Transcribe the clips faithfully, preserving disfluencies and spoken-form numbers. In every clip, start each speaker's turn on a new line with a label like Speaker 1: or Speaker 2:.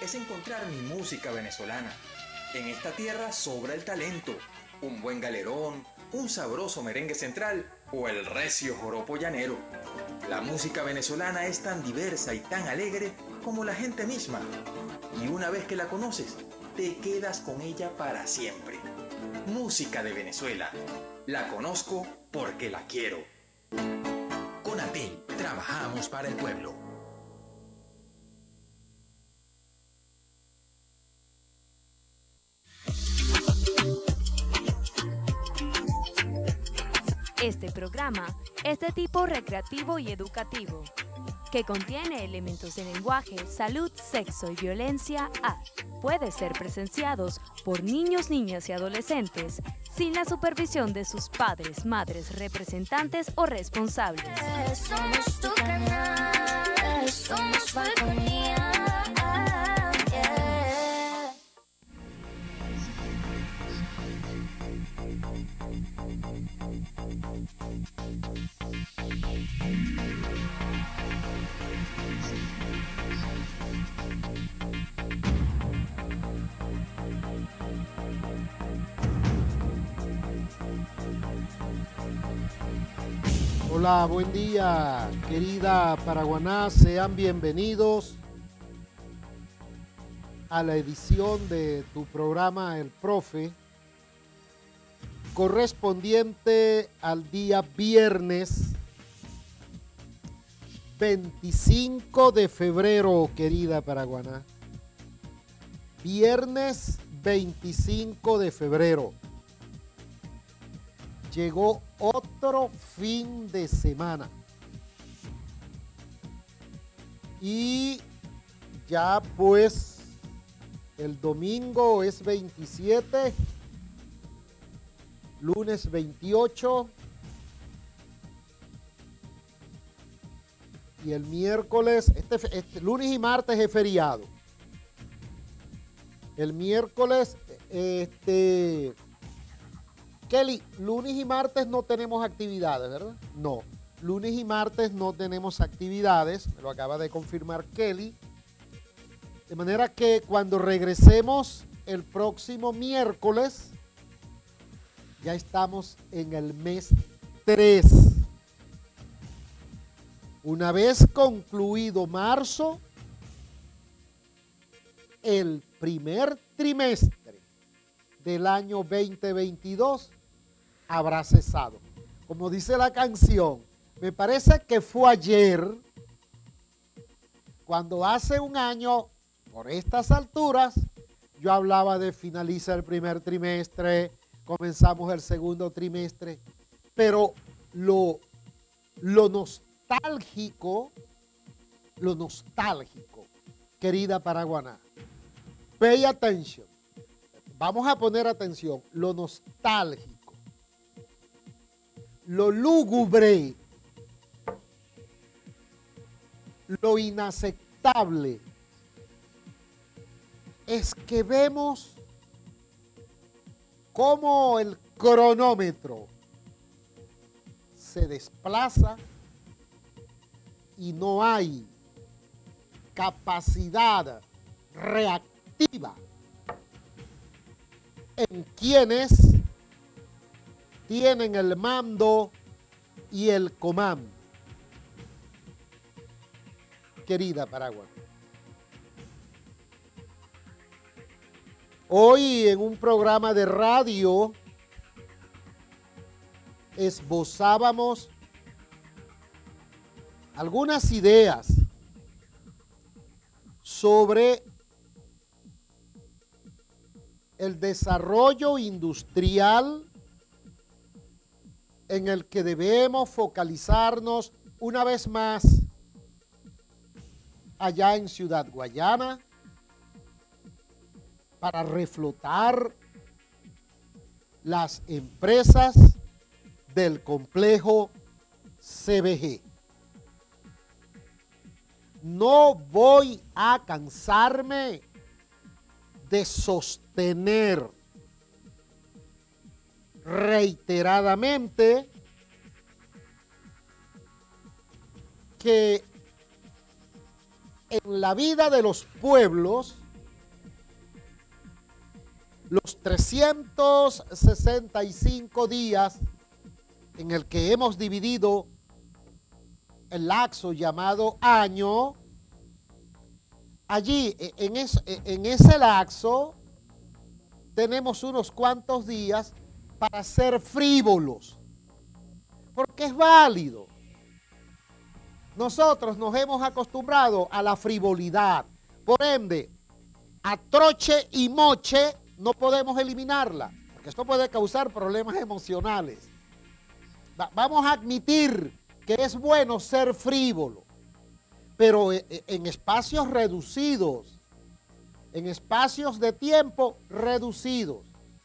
Speaker 1: es encontrar mi música venezolana. En esta tierra sobra el talento, un buen galerón, un sabroso merengue central o el recio joropo llanero. La música venezolana es tan diversa y tan alegre como la gente misma. Y una vez que la conoces, te quedas con ella para siempre. Música de Venezuela. La conozco porque la quiero.
Speaker 2: Conatel, trabajamos para el pueblo.
Speaker 3: Este programa es de tipo recreativo y educativo, que contiene elementos de lenguaje, salud, sexo y violencia A. Puede ser presenciados por niños, niñas y adolescentes sin la supervisión de sus padres, madres, representantes o responsables.
Speaker 4: Somos tu canal, somos Falconía.
Speaker 5: Hola, buen día, querida Paraguaná, sean bienvenidos a la edición de tu programa El Profe, correspondiente al día viernes veinticinco de febrero, querida Paraguaná. Viernes veinticinco de febrero. Llegó otro fin de semana. Y ya pues el domingo es veintisiete, lunes veintiocho y el miércoles, este, este lunes y martes es feriado. El miércoles, este... Kelly, lunes y martes no tenemos actividades, ¿verdad? No, lunes y martes no tenemos actividades, me lo acaba de confirmar Kelly. De manera que cuando regresemos el próximo miércoles, ya estamos en el mes tres. Una vez concluido marzo, el primer trimestre del año veinte veintidós habrá cesado. Como dice la canción, me parece que fue ayer cuando hace un año, por estas alturas, yo hablaba de finaliza el primer trimestre, comenzamos el segundo trimestre, pero lo, lo nostálgico, lo nostálgico, querida Paraguaná, pay attention, vamos a poner atención, lo nostálgico, lo lúgubre, lo inaceptable, es que vemos cómo el cronómetro se desplaza y no hay capacidad reactiva en quienes tienen el mando y el comando. Querida Paraguay. Hoy en un programa de radio esbozábamos algunas ideas sobre el desarrollo industrial en el que debemos focalizarnos una vez más allá en Ciudad Guayana para reflotar las empresas del complejo C B G. No voy a cansarme de sostener reiteradamente que en la vida de los pueblos los trescientos sesenta y cinco días en el que hemos dividido el lapso llamado año, allí en, es, en ese lapso tenemos unos cuantos días para ser frívolos, porque es válido. Nosotros nos hemos acostumbrado a la frivolidad, por ende, a troche y moche no podemos eliminarla, porque esto puede causar problemas emocionales. Va, vamos a admitir que es bueno ser frívolo, pero en espacios reducidos, en espacios de tiempo reducidos.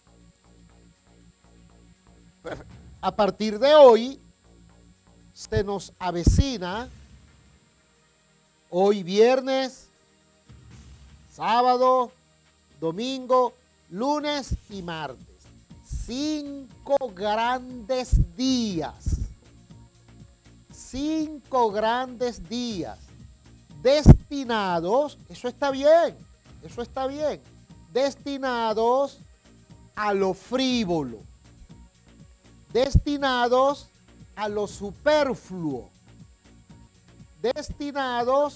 Speaker 5: A partir de hoy, se nos avecina, hoy viernes, sábado, domingo, lunes y martes. Cinco grandes días. Cinco grandes días destinados, eso está bien, eso está bien, destinados a lo frívolo, destinados a lo superfluo, destinados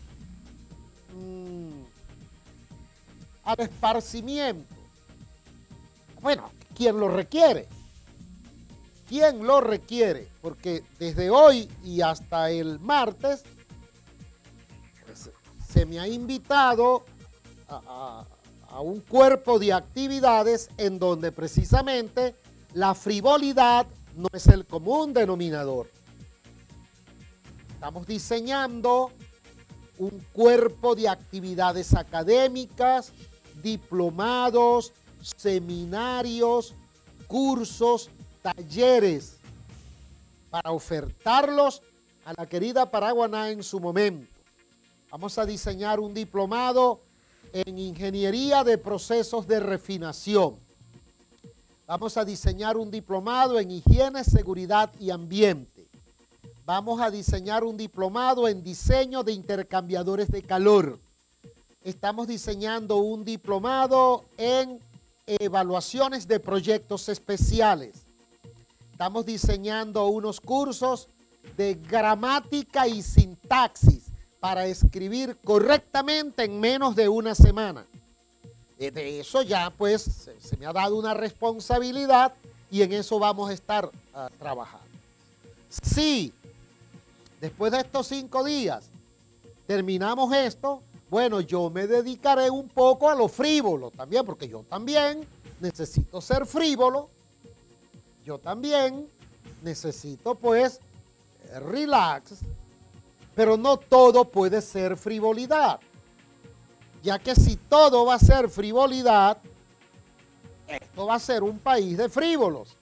Speaker 5: mmm, al esparcimiento. Bueno, ¿quién lo requiere? ¿Quién lo requiere? Porque desde hoy y hasta el martes pues, se me ha invitado a, a, a un cuerpo de actividades en donde precisamente la frivolidad no es el común denominador. Estamos diseñando un cuerpo de actividades académicas, diplomados, seminarios, cursos, talleres, para ofertarlos a la querida Paraguaná en su momento. Vamos a diseñar un diplomado en Ingeniería de Procesos de Refinación. Vamos a diseñar un diplomado en Higiene, Seguridad y Ambiente. Vamos a diseñar un diplomado en Diseño de Intercambiadores de Calor. Estamos diseñando un diplomado en Evaluaciones de Proyectos Especiales. Estamos diseñando unos cursos de gramática y sintaxis para escribir correctamente en menos de una semana. De eso ya pues se, se me ha dado una responsabilidad y en eso vamos a estar uh, trabajando. Si después de estos cinco días terminamos esto, bueno, yo me dedicaré un poco a lo frívolo también, porque yo también necesito ser frívolo. Yo también necesito, pues, relax, pero no todo puede ser frivolidad, ya que si todo va a ser frivolidad, esto va a ser un país de frívolos.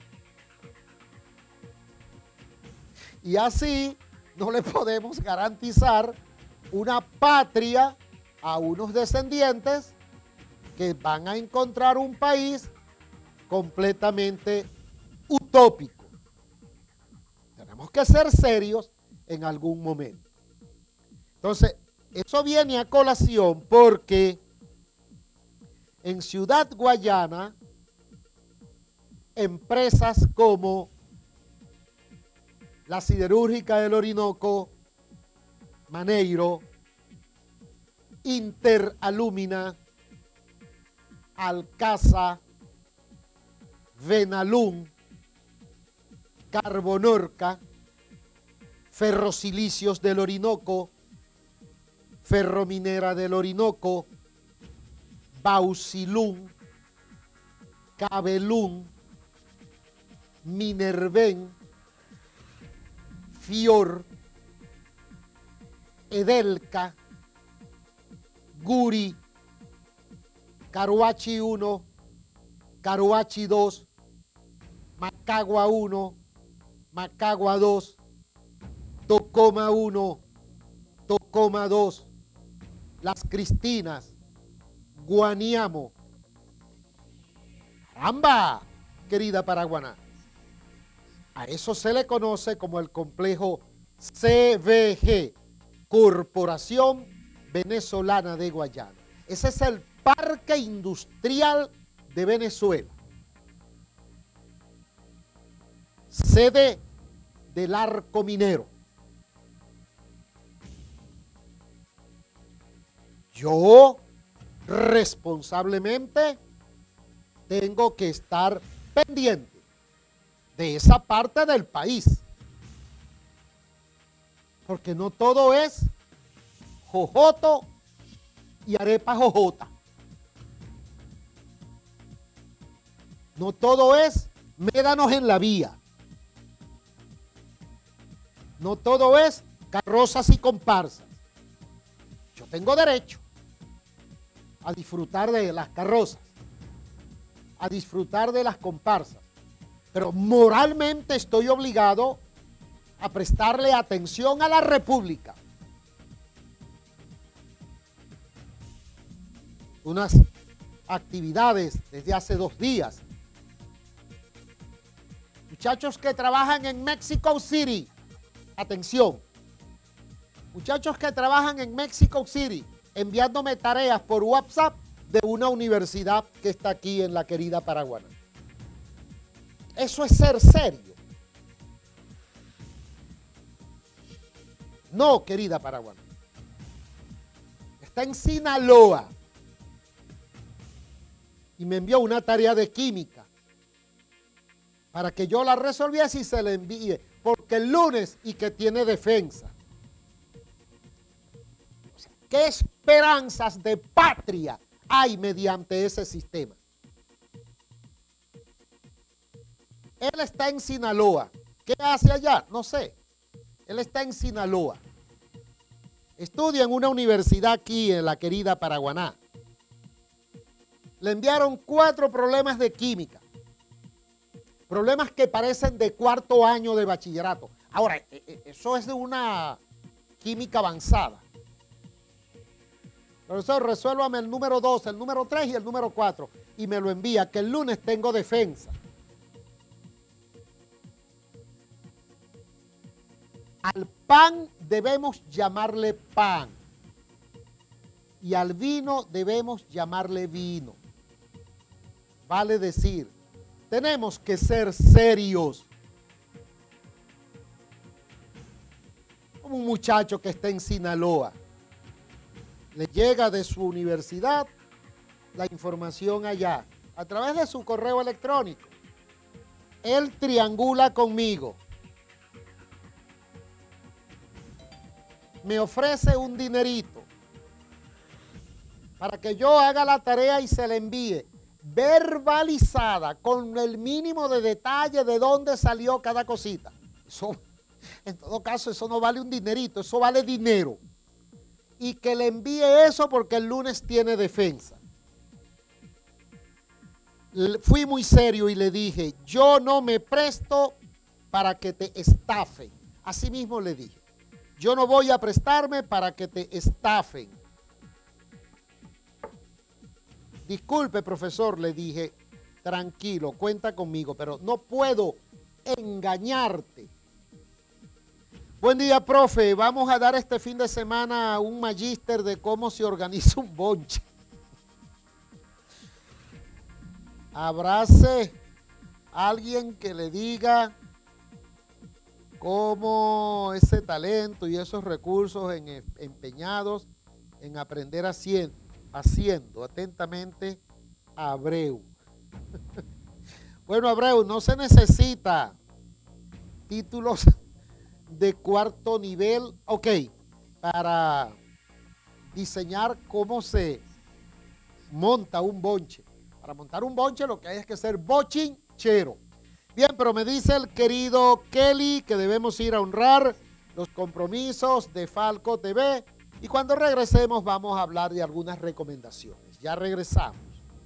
Speaker 5: Y así no le podemos garantizar una patria a unos descendientes que van a encontrar un país completamente utópico. Tenemos que ser serios en algún momento. Entonces, eso viene a colación porque en Ciudad Guayana, empresas como la Siderúrgica del Orinoco, Maneiro, Interalúmina, Alcasa, Venalum, Carbonorca, Ferrosilicios del Orinoco, Ferrominera del Orinoco, Bausilum, Cabelum, Minerven, Fior, Edelca, Guri, Caruachi uno, Caruachi dos, Macagua uno, Macagua dos, Tocoma uno, Tocoma dos, Las Cristinas, Guaniamo. ¡Caramba, querida Paraguaná! A eso se le conoce como el complejo C V G, Corporación Venezolana de Guayana. Ese es el parque industrial de Venezuela, sede del Arco Minero. Yo responsablemente tengo que estar pendiente de esa parte del país, porque no todo es jojoto y arepa jojota. No todo es médanos en la vía. No todo es carrozas y comparsas. Yo tengo derecho a disfrutar de las carrozas, a disfrutar de las comparsas, pero moralmente estoy obligado a prestarle atención a la República. Unas actividades desde hace dos días. Muchachos que trabajan en Mexico City, atención. Muchachos que trabajan en Mexico City, enviándome tareas por WhatsApp de una universidad que está aquí en la querida Paraguaná. Eso es ser serio. No, querida Paraguaná. Está en Sinaloa. Y me envió una tarea de química para que yo la resolviese y se la envíe, porque el lunes y que tiene defensa. ¿Qué esperanzas de patria hay mediante ese sistema? Él está en Sinaloa. ¿Qué hace allá? No sé. Él está en Sinaloa. Estudia en una universidad aquí en la querida Paraguaná. Le enviaron cuatro problemas de química. Problemas que parecen de cuarto año de bachillerato. Ahora, eso es de una química avanzada. Profesor, resuélvame el número dos, el número tres y el número cuatro. Y me lo envía, que el lunes tengo defensa. Al pan debemos llamarle pan. Y al vino debemos llamarle vino. Vale decir, tenemos que ser serios. Como un muchacho que está en Sinaloa. Le llega de su universidad la información allá, a través de su correo electrónico. Él triangula conmigo. Me ofrece un dinerito para que yo haga la tarea y se la envíe verbalizada, con el mínimo de detalle de dónde salió cada cosita. Eso, en todo caso, eso no vale un dinerito, eso vale dinero. Y que le envíe eso porque el lunes tiene defensa. Fui muy serio y le dije, yo no me presto para que te estafen. Así mismo le dije, yo no voy a prestarme para que te estafen. Disculpe, profesor, le dije, tranquilo, cuenta conmigo, pero no puedo engañarte. Buen día, profe. Vamos a dar este fin de semana un magíster de cómo se organiza un bonche. Abrace a alguien que le diga cómo ese talento y esos recursos en, empeñados en aprender haciendo, haciendo atentamente a Abreu. Bueno, Abreu, no se necesita títulos de cuarto nivel, ok, para diseñar cómo se monta un bonche. Para montar un bonche lo que hay es que ser bochinchero. Bien, pero me dice el querido Kelly que debemos ir a honrar los compromisos de Falco T V y cuando regresemos vamos a hablar de algunas recomendaciones. Ya regresamos.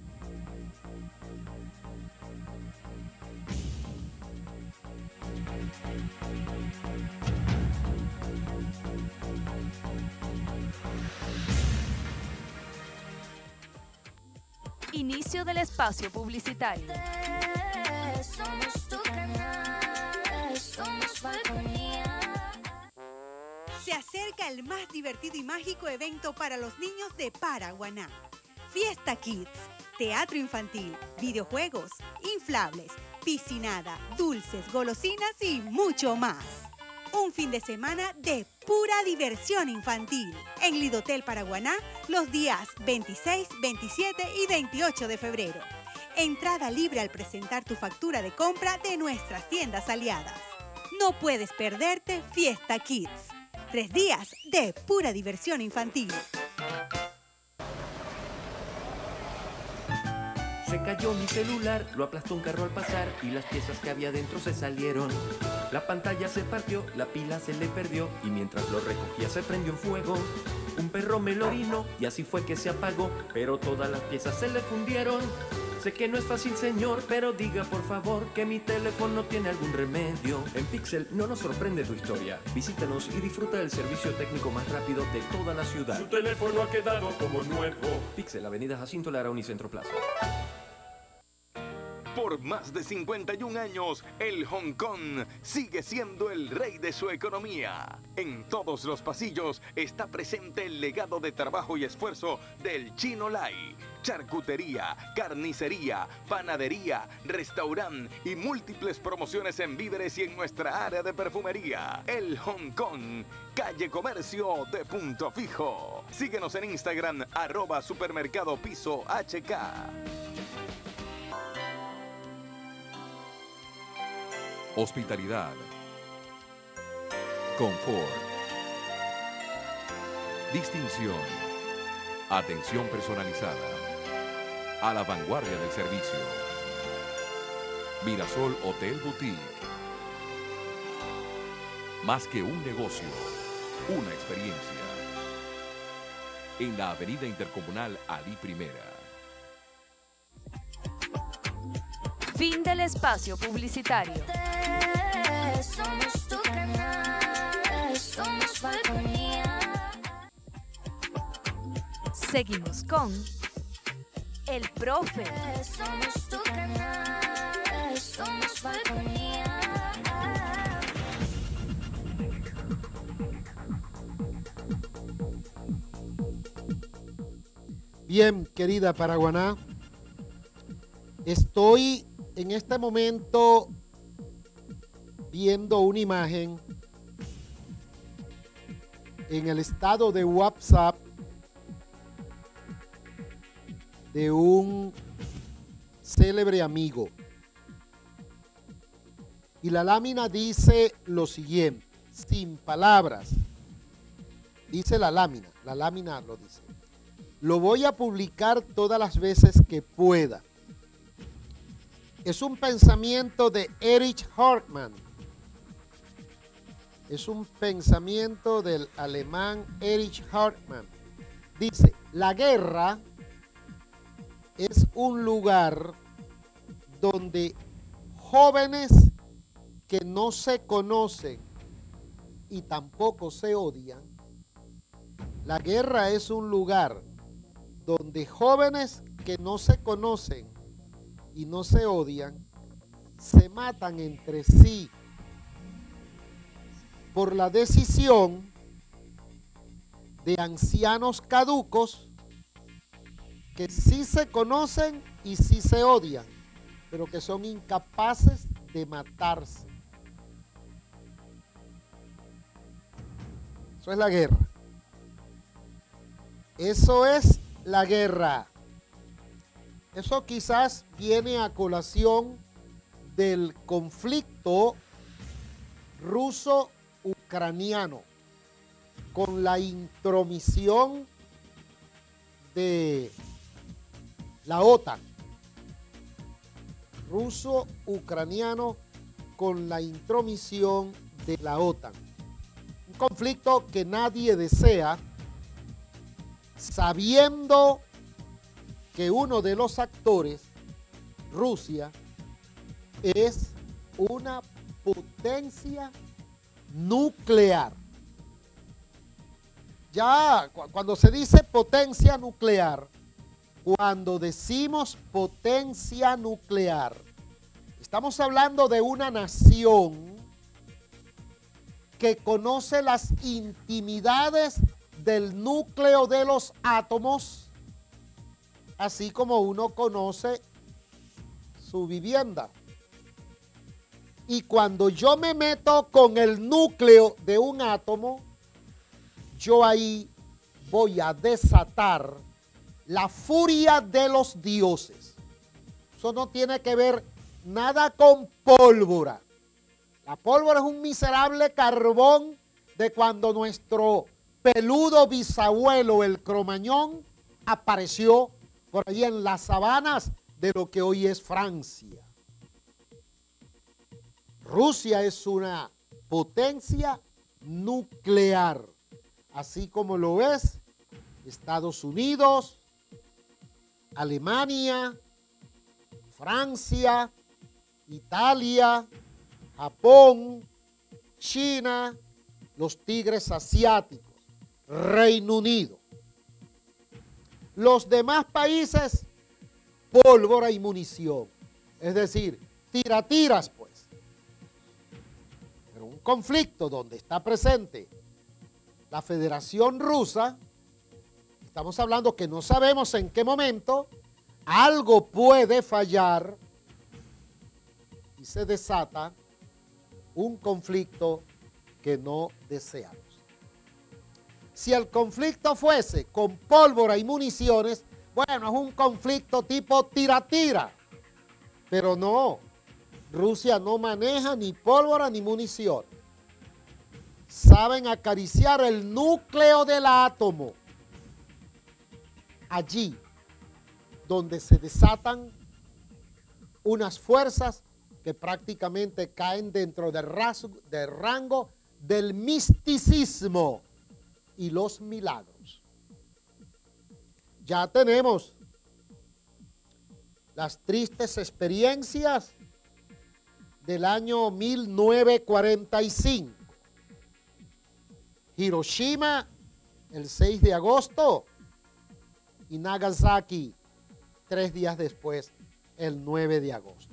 Speaker 3: Inicio del espacio publicitario.
Speaker 4: Somos tu canal, somos Falconía.
Speaker 6: Se acerca el más divertido y mágico evento para los niños de Paraguaná. Fiesta Kids. Teatro infantil, videojuegos, inflables, piscinada, dulces, golosinas y mucho más. Un fin de semana de pura diversión infantil en Lidotel Paraguaná los días veintiséis, veintisiete y veintiocho de febrero. Entrada libre al presentar tu factura de compra de nuestras tiendas aliadas. No puedes perderte Fiesta Kids. Tres días de pura diversión infantil.
Speaker 7: Se cayó mi celular, lo aplastó un carro al pasar y las piezas que había dentro se salieron. La pantalla se partió, la pila se le perdió y mientras lo recogía se prendió en fuego. Un perro me lo orinó y así fue que se apagó, pero todas las piezas se le fundieron. Sé que no es fácil, señor, pero diga por favor que mi teléfono tiene algún remedio. En Pixel no nos sorprende tu historia. Visítanos y disfruta del servicio técnico más rápido de toda la ciudad.
Speaker 8: Su teléfono ha quedado como nuevo.
Speaker 7: Pixel, Avenida Jacinto Lara, Unicentro Plaza.
Speaker 9: Por más de cincuenta y un años, el Hong Kong sigue siendo el rey de su economía. En todos los pasillos está presente el legado de trabajo y esfuerzo del Chino Lai. Charcutería, carnicería, panadería, restaurante y múltiples promociones en víveres y en nuestra área de perfumería. El Hong Kong, calle Comercio de Punto Fijo. Síguenos en Instagram, arroba supermercado piso H K.
Speaker 10: Hospitalidad, confort, distinción, atención personalizada, a la vanguardia del servicio. Mirasol Hotel Boutique. Más que un negocio, una experiencia. En la Avenida Intercomunal Ali Primera.
Speaker 3: Fin del espacio publicitario.
Speaker 4: Somos tu canal, somos Falconía.
Speaker 3: Seguimos con El Profe.
Speaker 4: Somos tu canal, somos Falconía.
Speaker 5: Bien, querida Paraguaná, estoy en este momento viendo una imagen en el estado de WhatsApp de un célebre amigo. Y la lámina dice lo siguiente, sin palabras. Dice la lámina, la lámina lo dice. Lo voy a publicar todas las veces que pueda. Es un pensamiento de Erich Hartmann. Es un pensamiento del alemán Erich Hartmann. Dice, la guerra es un lugar donde jóvenes que no se conocen y tampoco se odian. La guerra es un lugar donde jóvenes que no se conocen y no se odian, se matan entre sí por la decisión de ancianos caducos que sí se conocen y sí se odian, pero que son incapaces de matarse. Eso es la guerra. Eso es la guerra. Eso quizás viene a colación del conflicto ruso-ucraniano con la intromisión de la OTAN. Ruso-ucraniano con la intromisión de la OTAN. Un conflicto que nadie desea, sabiendo que uno de los actores, Rusia, es una potencia nuclear. Ya cuando se dice potencia nuclear, cuando decimos potencia nuclear, estamos hablando de una nación que conoce las intimidades del núcleo de los átomos así como uno conoce su vivienda. Y cuando yo me meto con el núcleo de un átomo, yo ahí voy a desatar la furia de los dioses. Eso no tiene que ver nada con pólvora. La pólvora es un miserable carbón de cuando nuestro peludo bisabuelo, el Cromañón, apareció por allí en las sabanas de lo que hoy es Francia. Rusia es una potencia nuclear, así como lo es Estados Unidos, Alemania, Francia, Italia, Japón, China, los tigres asiáticos, Reino Unido. Los demás países, pólvora y munición, es decir, tira-tiras pues. Pero un conflicto donde está presente la Federación Rusa, estamos hablando que no sabemos en qué momento algo puede fallar y se desata un conflicto que no deseamos. Si el conflicto fuese con pólvora y municiones, bueno, es un conflicto tipo tira-tira, pero no, Rusia no maneja ni pólvora ni munición. Saben acariciar el núcleo del átomo, allí donde se desatan unas fuerzas que prácticamente caen dentro del, rasgo, del rango del misticismo y los milagros. Ya tenemos las tristes experiencias del año mil novecientos cuarenta y cinco. Hiroshima, el seis de agosto, y Nagasaki, tres días después, el nueve de agosto.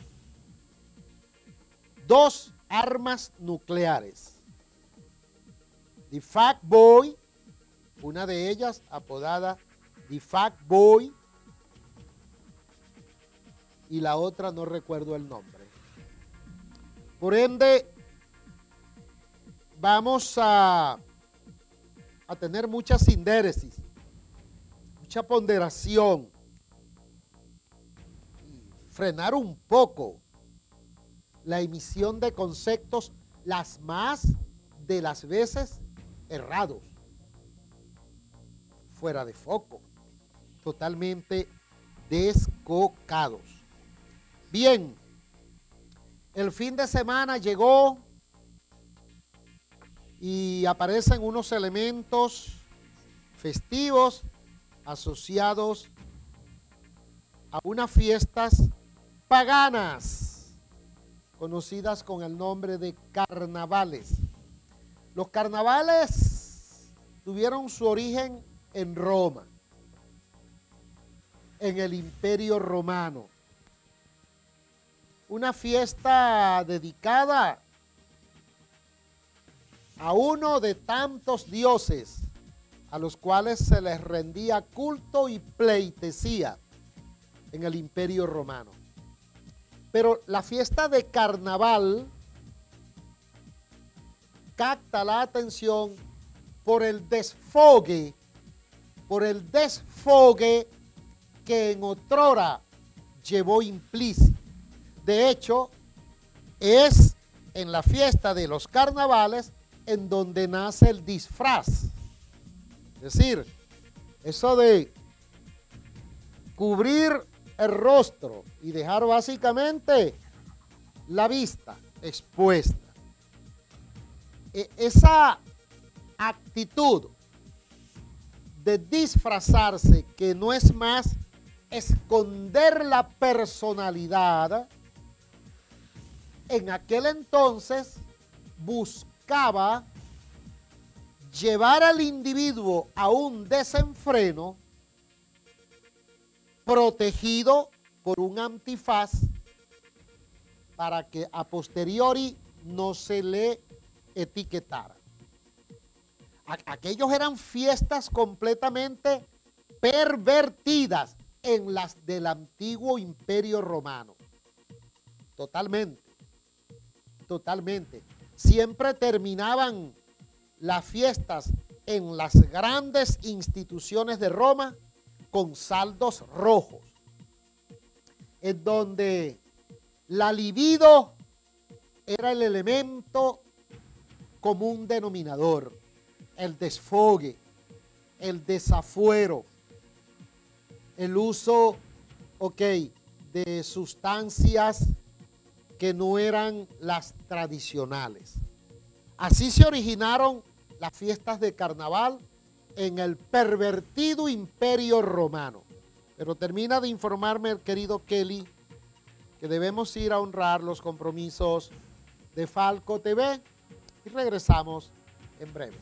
Speaker 5: Dos armas nucleares. The Fat Boy, una de ellas apodada The Fat Boy, y la otra no recuerdo el nombre. Por ende, vamos a, a tener mucha sindéresis, mucha ponderación, y frenar un poco la emisión de conceptos las más de las veces errados, fuera de foco, totalmente descocados. Bien, el fin de semana llegó y aparecen unos elementos festivos asociados a unas fiestas paganas, conocidas con el nombre de carnavales. Los carnavales tuvieron su origen en Roma, en el Imperio Romano. Una fiesta dedicada a uno de tantos dioses a los cuales se les rendía culto y pleitesía en el Imperio Romano. Pero la fiesta de carnaval capta la atención por el desfogue, por el desfogue que en otrora llevó implícito. De hecho, es en la fiesta de los carnavales en donde nace el disfraz. Es decir, eso de cubrir el rostro y dejar básicamente la vista expuesta. E- esa actitud de disfrazarse, que no es más esconder la personalidad, en aquel entonces buscaba llevar al individuo a un desenfreno protegido por un antifaz para que a posteriori no se le etiquetara. Aquellos eran fiestas completamente pervertidas, en las del antiguo Imperio Romano. Totalmente, totalmente. Siempre terminaban las fiestas en las grandes instituciones de Roma con saldos rojos, en donde la libido era el elemento común denominador, el desfogue, el desafuero, el uso, ok, de sustancias que no eran las tradicionales. Así se originaron las fiestas de carnaval en el pervertido Imperio Romano. Pero termina de informarme el querido Kelly que debemos ir a honrar los compromisos de Falco T V y regresamos en breve.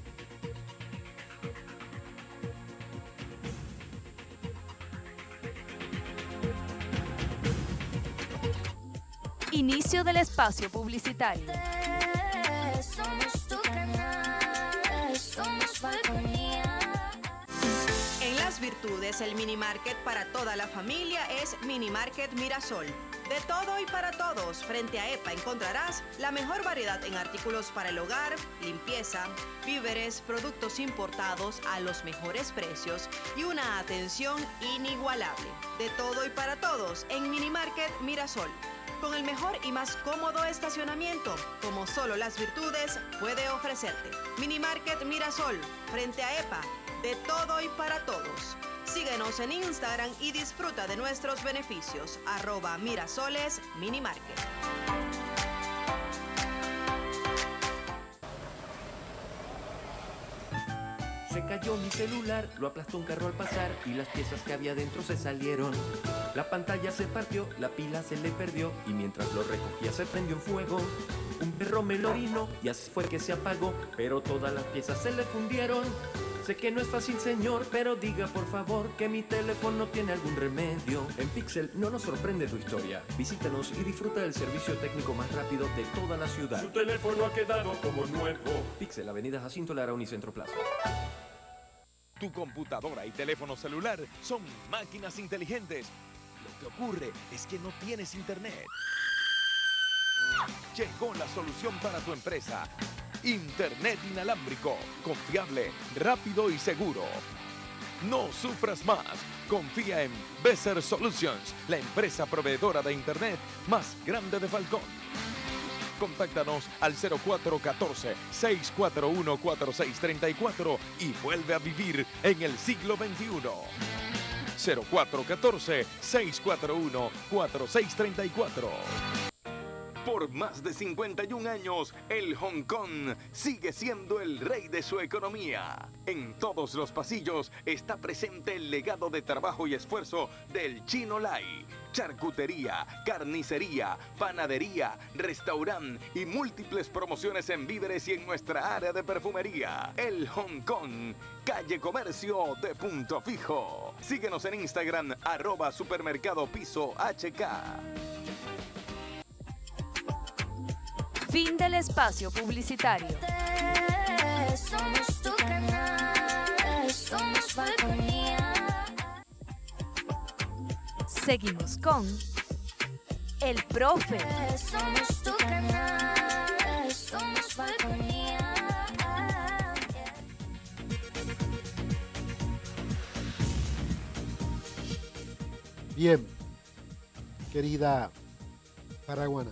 Speaker 3: Inicio del espacio publicitario.
Speaker 4: Somos tu canal, somos Falconía.
Speaker 11: En Las Virtudes, el mini market para toda la familia es Mini Market Mirasol. De todo y para todos, frente a EPA encontrarás la mejor variedad en artículos para el hogar, limpieza, víveres, productos importados a los mejores precios y una atención inigualable. De todo y para todos en Mini Market Mirasol. Con el mejor y más cómodo estacionamiento, como solo Las Virtudes puede ofrecerte. Mini Market Mirasol, frente a EPA, de todo y para todos. Síguenos en Instagram y disfruta de nuestros beneficios. Arroba Mirasoles Mini Market.
Speaker 7: Se cayó mi celular, lo aplastó un carro al pasar y las piezas que había dentro se salieron. La pantalla se partió, la pila se le perdió y mientras lo recogía se prendió en fuego. Un perro me lo orinó y así fue que se apagó, pero todas las piezas se le fundieron. Sé que no es fácil, señor, pero diga por favor que mi teléfono tiene algún remedio. En Pixel no nos sorprende tu historia. Visítanos y disfruta del servicio técnico más rápido de toda la ciudad.
Speaker 8: Su teléfono ha quedado como nuevo.
Speaker 7: Pixel, Avenida Jacinto Lara, Unicentro Plaza.
Speaker 9: Tu computadora y teléfono celular son máquinas inteligentes. Lo que ocurre es que no tienes internet. Llegó la solución para tu empresa. Internet inalámbrico, confiable, rápido y seguro. No sufras más. Confía en Besser Solutions, la empresa proveedora de Internet más grande de Falcón. Contáctanos al cero cuatro uno cuatro, seis cuatro uno, cuatro seis tres cuatro y vuelve a vivir en el siglo veintiuno. cero cuatro uno cuatro, seis cuatro uno, cuatro seis tres cuatro. Por más de cincuenta y un años, el Hong Kong sigue siendo el rey de su economía. En todos los pasillos está presente el legado de trabajo y esfuerzo del Chino Lai. Charcutería, carnicería, panadería, restaurante y múltiples promociones en víveres y en nuestra área de perfumería. El Hong Kong, calle Comercio de Punto Fijo. Síguenos en Instagram, arroba supermercado piso H K.
Speaker 3: Fin del espacio publicitario.
Speaker 4: Somos tu canal, somos Falconía.
Speaker 3: Seguimos con El Profe.
Speaker 4: Somos tu canal, somos Falconía.
Speaker 5: Bien, querida Paraguana,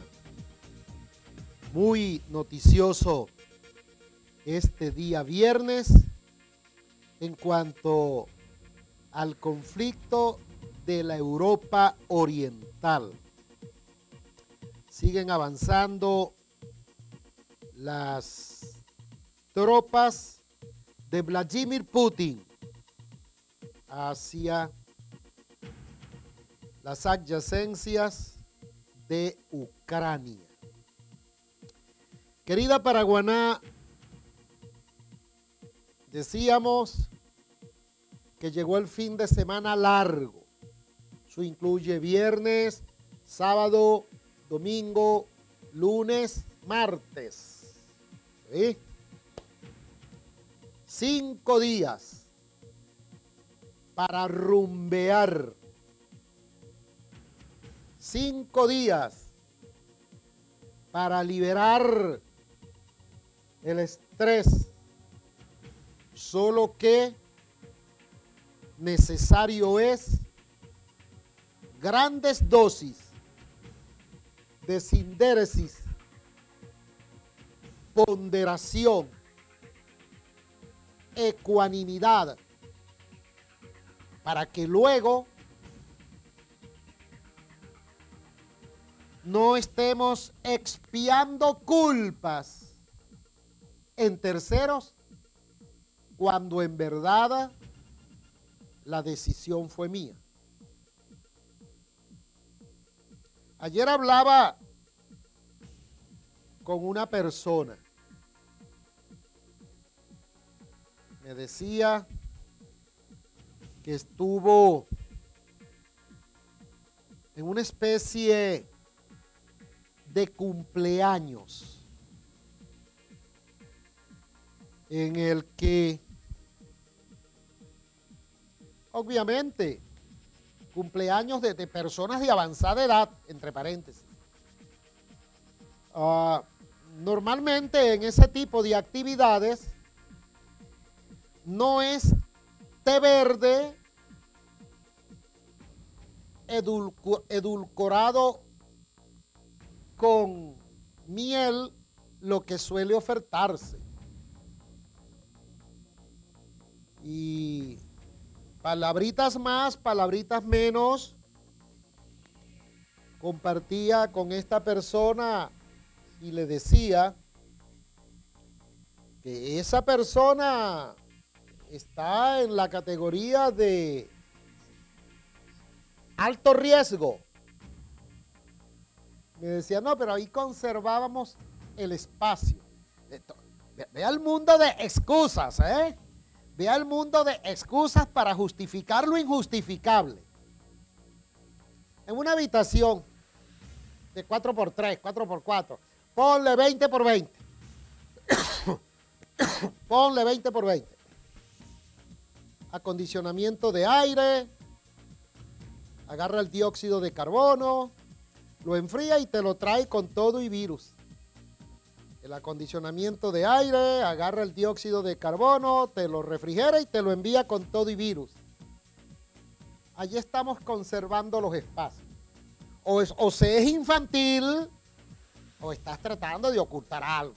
Speaker 5: muy noticioso este día viernes en cuanto al conflicto de la Europa Oriental. Siguen avanzando las tropas de Vladimir Putin hacia las adyacencias de Ucrania. Querida Paraguaná, decíamos que llegó el fin de semana largo. Eso incluye viernes, sábado, domingo, lunes, martes. ¿Sí? Cinco días para rumbear. Cinco días para liberar el estrés. Solo que necesario es grandes dosis de sindéresis, ponderación, ecuanimidad, para que luego no estemos expiando culpas en terceros cuando en verdad la decisión fue mía. Ayer hablaba con una persona. Me decía que estuvo en una especie de cumpleaños en el que, obviamente, cumpleaños de, de personas de avanzada edad, entre paréntesis. Uh, normalmente en ese tipo de actividades no es té verde edulco, edulcorado con miel lo que suele ofertarse. Y palabritas más, palabritas menos, compartía con esta persona y le decía que esa persona está en la categoría de alto riesgo. Me decía, no, pero ahí conservábamos el espacio. Vea el mundo de excusas, ¿eh? Vea el mundo de excusas para justificar lo injustificable. En una habitación de cuatro por tres, cuatro por cuatro, ponle veinte por veinte. Ponle veinte por veinte. Acondicionamiento de aire, agarra el dióxido de carbono, lo enfría y te lo trae con todo y virus. El acondicionamiento de aire, agarra el dióxido de carbono, te lo refrigera y te lo envía con todo y virus. Allí estamos conservando los espacios. O, es, o se es infantil o estás tratando de ocultar algo.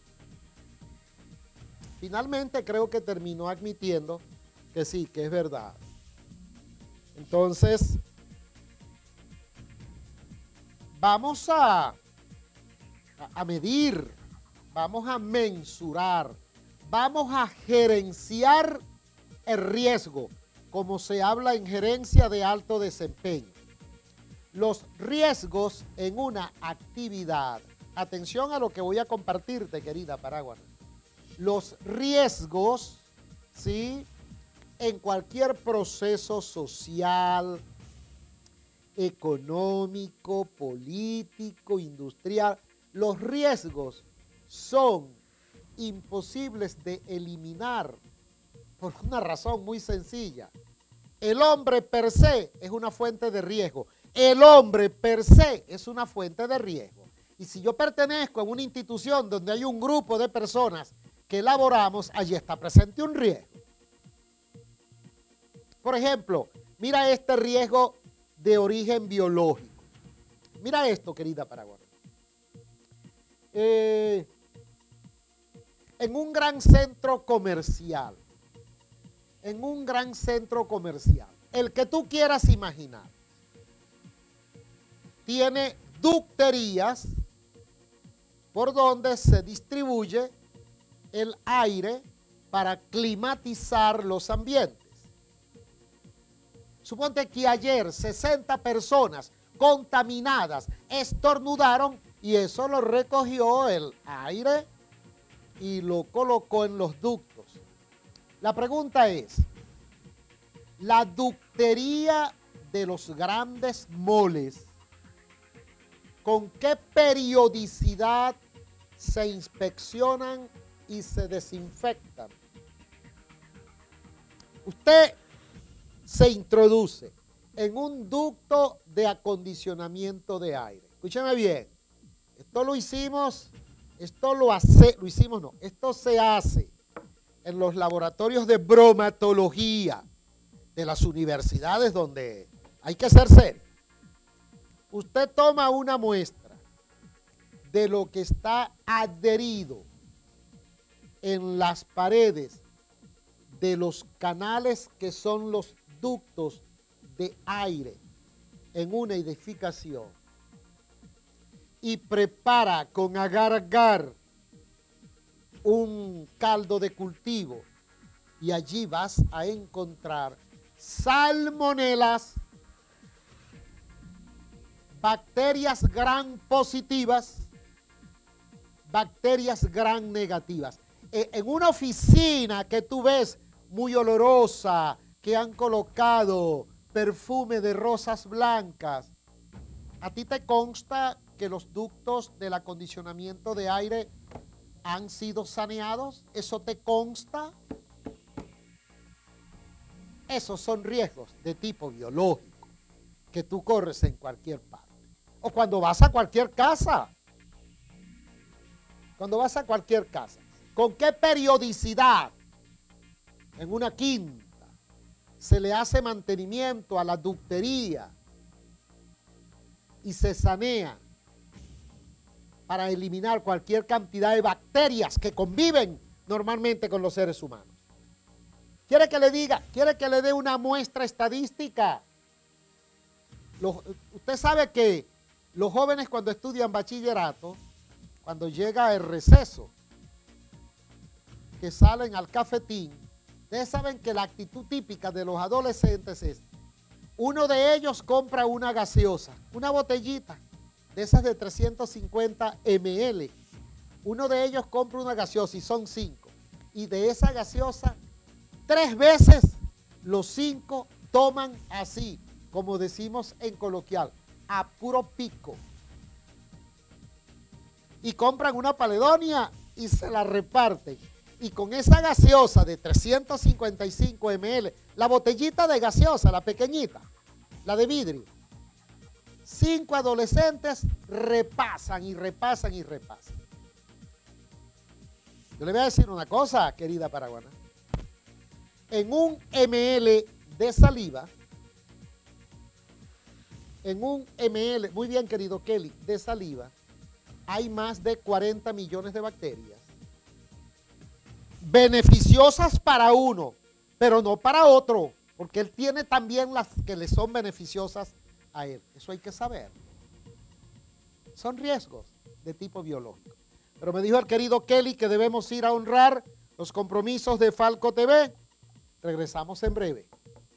Speaker 5: Finalmente creo que terminó admitiendo que sí, que es verdad. Entonces, vamos a, a medir, vamos a mensurar, vamos a gerenciar el riesgo, como se habla en gerencia de alto desempeño. Los riesgos en una actividad. Atención a lo que voy a compartirte, querida Paraguana. Los riesgos, ¿sí?, en cualquier proceso social, económico, político, industrial, los riesgos son imposibles de eliminar por una razón muy sencilla. El hombre per se es una fuente de riesgo. El hombre per se es una fuente de riesgo. Y si yo pertenezco a una institución donde hay un grupo de personas que elaboramos, allí está presente un riesgo. Por ejemplo, mira este riesgo de origen biológico. Mira esto, querida Paraguay. Eh, en un gran centro comercial, en un gran centro comercial, el que tú quieras imaginar, tiene ducterías por donde se distribuye el aire para climatizar los ambientes. Suponte que ayer sesenta personas contaminadas estornudaron y eso lo recogió el aire y lo colocó en los ductos. La pregunta es, la ductería de los grandes moles, ¿con qué periodicidad se inspeccionan y se desinfectan? Usted se introduce en un ducto de acondicionamiento de aire. Escúchame bien, esto lo hicimos, esto lo hace, lo hicimos no, esto se hace en los laboratorios de bromatología de las universidades donde hay que ser serio. Usted toma una muestra de lo que está adherido en las paredes de los canales que son los ductos de aire en una edificación y prepara con agar-agar un caldo de cultivo y allí vas a encontrar salmonelas, bacterias gram positivas, bacterias gram negativas. En una oficina que tú ves muy olorosa, que han colocado perfume de rosas blancas, ¿a ti te consta que los ductos del acondicionamiento de aire han sido saneados? ¿Eso te consta? Esos son riesgos de tipo biológico que tú corres en cualquier parte. O cuando vas a cualquier casa. Cuando vas a cualquier casa. ¿Con qué periodicidad en una quinta se le hace mantenimiento a la ductería y se sanea para eliminar cualquier cantidad de bacterias que conviven normalmente con los seres humanos? ¿Quiere que le diga? ¿Quiere que le dé una muestra estadística? Los, usted sabe que los jóvenes cuando estudian bachillerato, cuando llega el receso, que salen al cafetín, ustedes saben que la actitud típica de los adolescentes es, uno de ellos compra una gaseosa, una botellita, de esas de trescientos cincuenta mililitros. Uno de ellos compra una gaseosa y son cinco. Y de esa gaseosa, tres veces los cinco toman así, como decimos en coloquial, a puro pico. Y compran una Paledonia y se la reparten. Y con esa gaseosa de trescientos cincuenta y cinco mililitros, la botellita de gaseosa, la pequeñita, la de vidrio, cinco adolescentes repasan y repasan y repasan. Yo le voy a decir una cosa, querida paraguana. En un mililitro de saliva, en un mililitro, muy bien querido Kelly, de saliva, hay más de cuarenta millones de bacterias. Beneficiosas para uno, pero no para otro, porque él tiene también las que le son beneficiosas a él. Eso hay que saber. Son riesgos de tipo biológico. Pero me dijo el querido Kelly que debemos ir a honrar los compromisos de Falco T V. Regresamos en breve.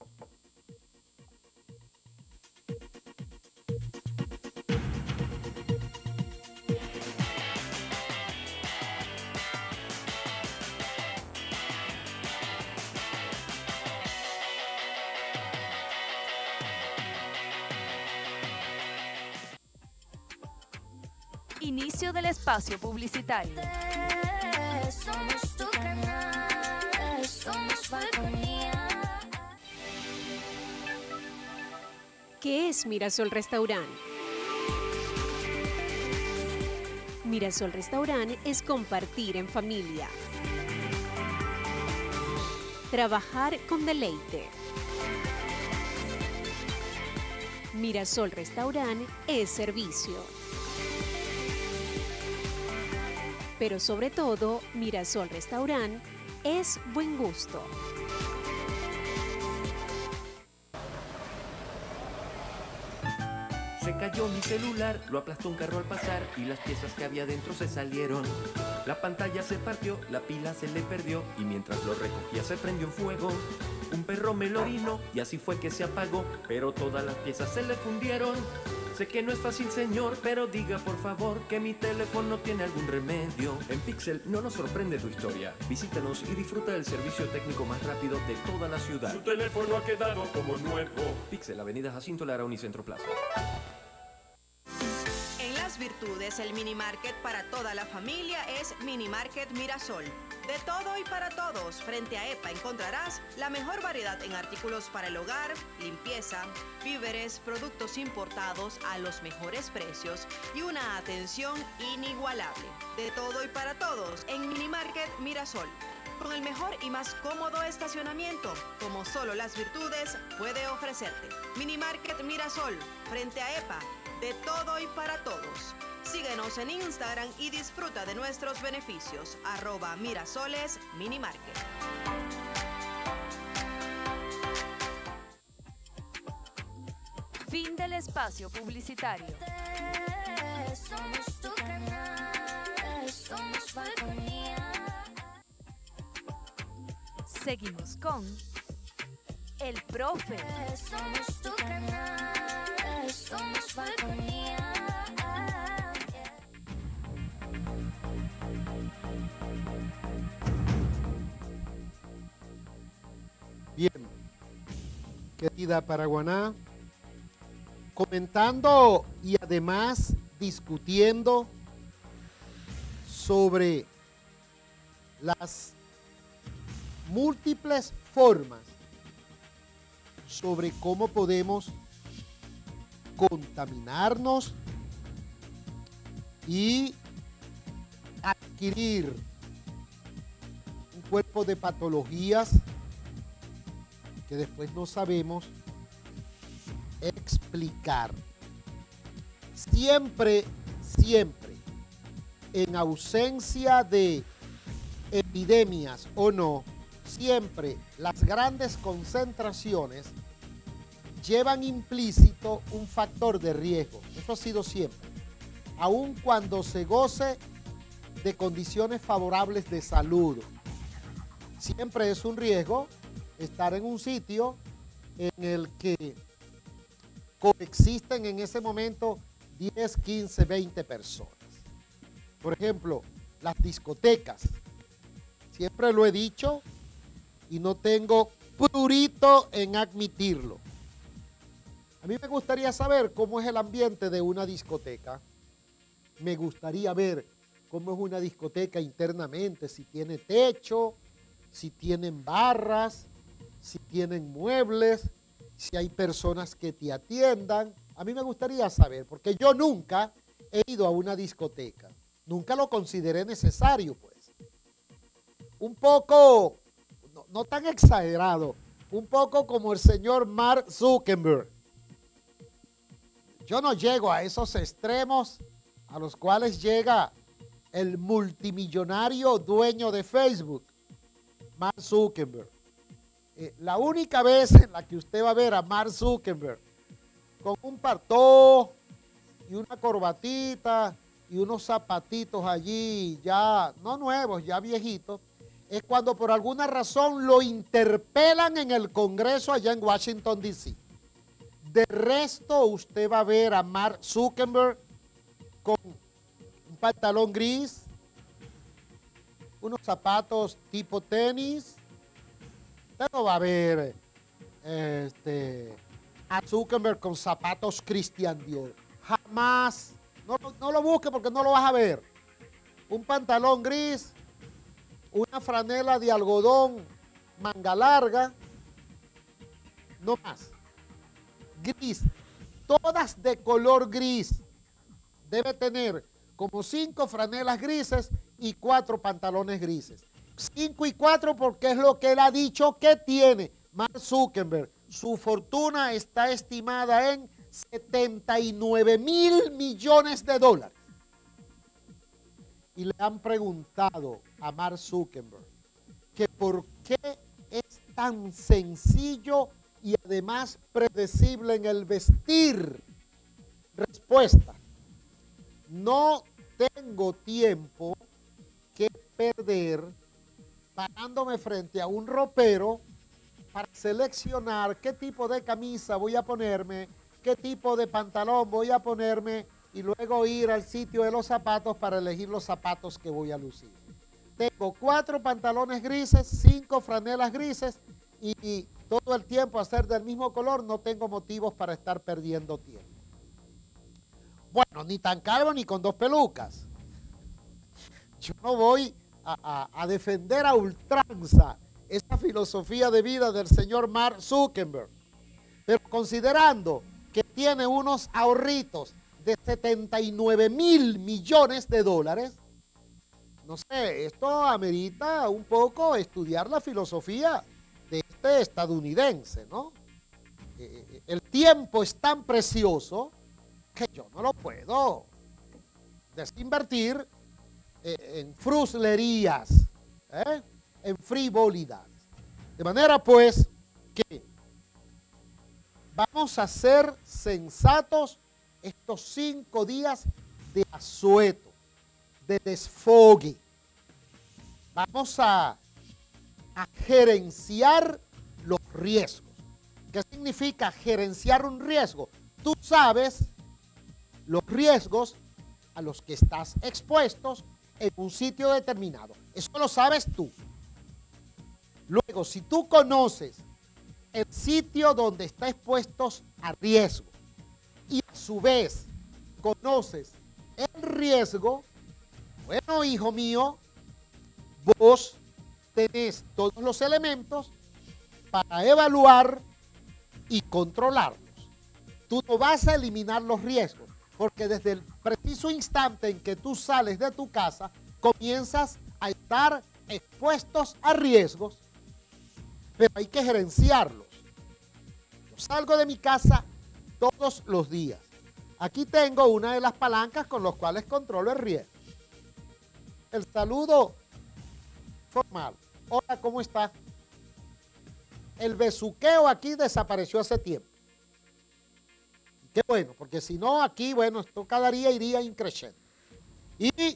Speaker 3: Inicio del espacio publicitario.
Speaker 4: Somos tu canal, somos Falconía.
Speaker 12: ¿Qué es Mirasol Restaurant? Mirasol Restaurant es compartir en familia. Trabajar con deleite. Mirasol Restaurant es servicio. Pero sobre todo, Mirasol Restaurant es buen gusto.
Speaker 7: Se cayó mi celular, lo aplastó un carro al pasar y las piezas que había dentro se salieron. La pantalla se partió, la pila se le perdió y mientras lo recogía se prendió en fuego. Un perro me lo orinó y así fue que se apagó, pero todas las piezas se le fundieron. Sé que no es fácil, señor, pero diga por favor que mi teléfono tiene algún remedio. En Pixel no nos sorprende tu historia. Visítanos y disfruta del servicio técnico más rápido de toda la ciudad.
Speaker 8: Su teléfono ha quedado como nuevo.
Speaker 7: Pixel, Avenida Jacinto Lara, Unicentro Plaza.
Speaker 11: En las las virtudes, el mini market para toda la familia es Mini Market Mirasol. De todo y para todos, frente a EPA encontrarás la mejor variedad en artículos para el hogar, limpieza, víveres, productos importados a los mejores precios y una atención inigualable. De todo y para todos en Mini Market Mirasol. Con el mejor y más cómodo estacionamiento, como solo las virtudes puede ofrecerte. Mini Market Mirasol, frente a EPA, de todo y para todos. Síguenos en Instagram y disfruta de nuestros beneficios. Arroba Mirasoles Mini Market.
Speaker 3: Fin del espacio publicitario.
Speaker 4: Somos tu canal, somos Falconía.
Speaker 3: Seguimos con El Profe.
Speaker 4: Somos tu canal, somos Falconía.
Speaker 5: Bien, querida Paraguaná, comentando y además discutiendo sobre las múltiples formas sobre cómo podemos contaminarnos y adquirir un cuerpo de patologías que después no sabemos explicar. Siempre, siempre, en ausencia de epidemias o no, siempre las grandes concentraciones llevan implícito un factor de riesgo. Eso ha sido siempre. Aun cuando se goce de condiciones favorables de salud, siempre es un riesgo estar en un sitio en el que coexisten en ese momento diez, quince, veinte personas. Por ejemplo, las discotecas. Siempre lo he dicho y no tengo prurito en admitirlo. A mí me gustaría saber cómo es el ambiente de una discoteca. Me gustaría ver cómo es una discoteca internamente, si tiene techo, si tienen barras, si tienen muebles, si hay personas que te atiendan. A mí me gustaría saber, porque yo nunca he ido a una discoteca. Nunca lo consideré necesario, pues. Un poco, no, no tan exagerado, un poco como el señor Mark Zuckerberg. Yo no llego a esos extremos a los cuales llega el multimillonario dueño de Facebook, Mark Zuckerberg. Eh, la única vez en la que usted va a ver a Mark Zuckerberg con un partó y una corbatita y unos zapatitos allí, ya no nuevos, ya viejitos, es cuando por alguna razón lo interpelan en el Congreso allá en Washington, D C De resto, usted va a ver a Mark Zuckerberg con un pantalón gris, unos zapatos tipo tenis. Usted no va a ver este, a Zuckerberg con zapatos Christian Dior. Jamás. No, no lo busque porque no lo vas a ver. Un pantalón gris, una franela de algodón manga larga, no más. Gris, todas de color gris. Debe tener como cinco franelas grises y cuatro pantalones grises. Cinco y cuatro porque es lo que él ha dicho que tiene. Mark Zuckerberg, su fortuna está estimada en setenta y nueve mil millones de dólares. Y le han preguntado a Mark Zuckerberg que por qué es tan sencillo y además predecible en el vestir. Respuesta: no tengo tiempo que perder parándome frente a un ropero para seleccionar qué tipo de camisa voy a ponerme, qué tipo de pantalón voy a ponerme y luego ir al sitio de los zapatos para elegir los zapatos que voy a lucir. Tengo cuatro pantalones grises, cinco franelas grises y, y todo el tiempo hacer del mismo color, no tengo motivos para estar perdiendo tiempo. bueno, ni tan calvo ni con dos pelucas. Yo no voy a, a, a defender a ultranza esa filosofía de vida del señor Mark Zuckerberg. Pero considerando que tiene unos ahorritos de setenta y nueve mil millones de dólares, no sé, esto amerita un poco estudiar la filosofía de este estadounidense, ¿no? Eh, el tiempo es tan precioso que yo no lo puedo desinvertir eh, en fruslerías, ¿eh? en frivolidades. De manera pues que vamos a ser sensatos estos cinco días de asueto, de desfogue. Vamos a, a gerenciar los riesgos. ¿Qué significa gerenciar un riesgo? Tú sabes los riesgos a los que estás expuestos en un sitio determinado. Eso lo sabes tú. Luego, si tú conoces el sitio donde está expuestos a riesgo y a su vez conoces el riesgo, bueno, hijo mío, vos tenés todos los elementos para evaluar y controlarlos. Tú no vas a eliminar los riesgos, porque desde el preciso instante en que tú sales de tu casa, comienzas a estar expuestos a riesgos, pero hay que gerenciarlos. Yo salgo de mi casa todos los días. Aquí tengo una de las palancas con las cuales controlo el riesgo. El saludo formal. Hola, ¿cómo está? El besuqueo aquí desapareció hace tiempo. Qué bueno, porque si no aquí, bueno, esto cada día iría increciendo. Y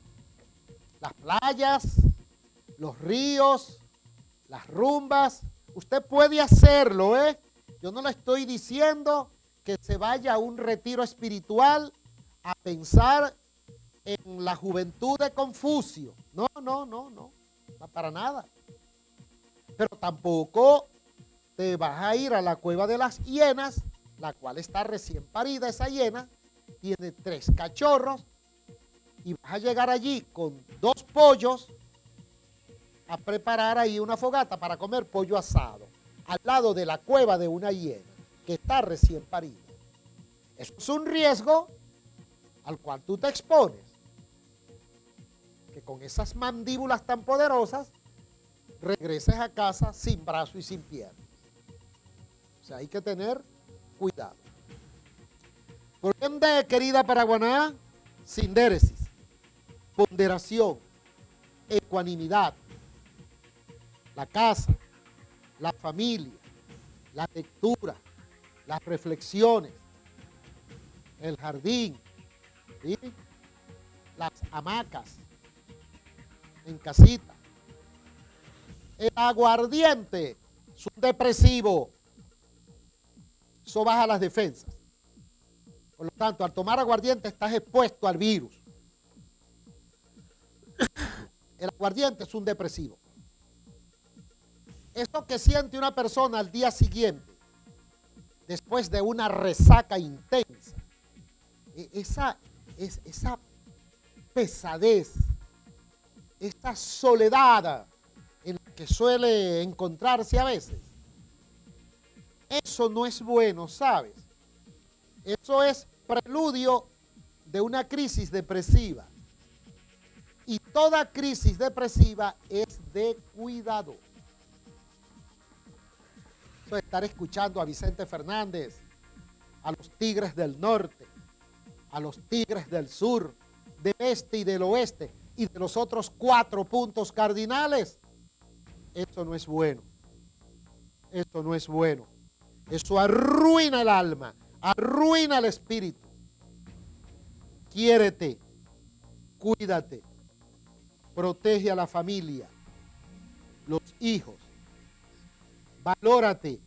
Speaker 5: las playas, los ríos, las rumbas, usted puede hacerlo, ¿eh? Yo no le estoy diciendo que se vaya a un retiro espiritual a pensar en la juventud de Confucio. No, no, no, no, no para nada. Pero tampoco te vas a ir a la cueva de las hienas, la cual está recién parida esa hiena, tiene tres cachorros, y vas a llegar allí con dos pollos a preparar ahí una fogata para comer pollo asado, al lado de la cueva de una hiena que está recién parida. Eso es un riesgo al cual tú te expones, que con esas mandíbulas tan poderosas regreses a casa sin brazo y sin pierna. O sea, hay que tener cuidado. Por ende, querida Paraguaná, sindéresis, ponderación, ecuanimidad, la casa, la familia, la lectura, las reflexiones, el jardín, ¿sí? Las hamacas en casita. El aguardiente es un depresivo. Eso baja las defensas. Por lo tanto, al tomar aguardiente estás expuesto al virus. El aguardiente es un depresivo. Eso que siente una persona al día siguiente, después de una resaca intensa, esa, es, esa pesadez, esa soledad en la que suele encontrarse a veces, eso no es bueno, ¿sabes? Eso es preludio de una crisis depresiva. Y toda crisis depresiva es de cuidado. Eso es estar escuchando a Vicente Fernández, a los Tigres del Norte, a los Tigres del Sur, del Este y del Oeste, y de los otros cuatro puntos cardinales. Eso no es bueno. Eso no es bueno. Eso arruina el alma, arruina el espíritu. Quiérete, cuídate, protege a la familia, los hijos, valórate,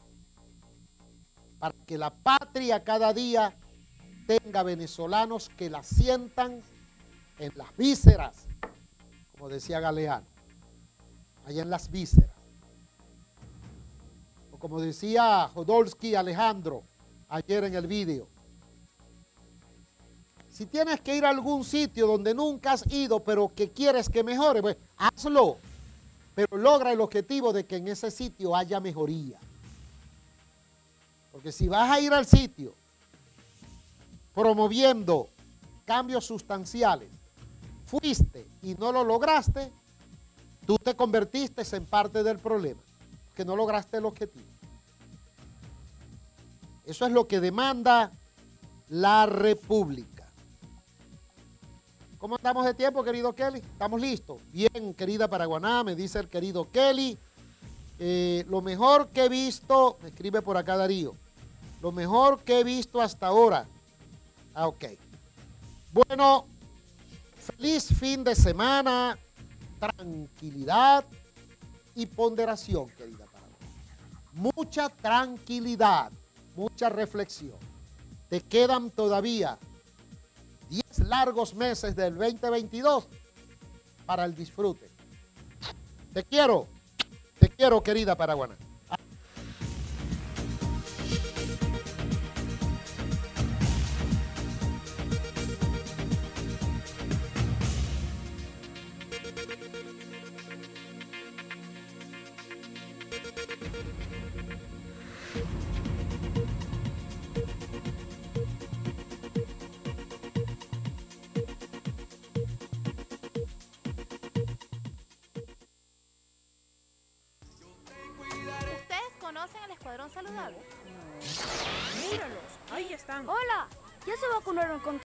Speaker 5: para que la patria cada día tenga venezolanos que la sientan en las vísceras, como decía Galeano, allá en las vísceras. O como decía Jodorowsky Alejandro ayer en el vídeo, Si tienes que ir a algún sitio donde nunca has ido, pero que quieres que mejore, pues hazlo. Pero logra el objetivo de que en ese sitio haya mejoría. Porque si vas a ir al sitio promoviendo cambios sustanciales, fuiste y no lo lograste, tú te convertiste en parte del problema, que no lograste el objetivo. Eso es lo que demanda la República. ¿Cómo estamos de tiempo, querido Kelly? ¿Estamos listos? Bien, querida Paraguaná, me dice el querido Kelly. Eh, lo mejor que he visto, me escribe por acá Darío, lo mejor que he visto hasta ahora. Ah, ok. Bueno, feliz fin de semana, tranquilidad y ponderación, querida Paraguaná. Mucha tranquilidad, mucha reflexión. Te quedan todavía diez largos meses del veinte veintidós para el disfrute. Te quiero, te quiero, querida Paraguaná.
Speaker 13: ¿Conocen el Escuadrón Saludable? Míralos, ahí están.
Speaker 14: Hola, ¿ya se vacunaron contra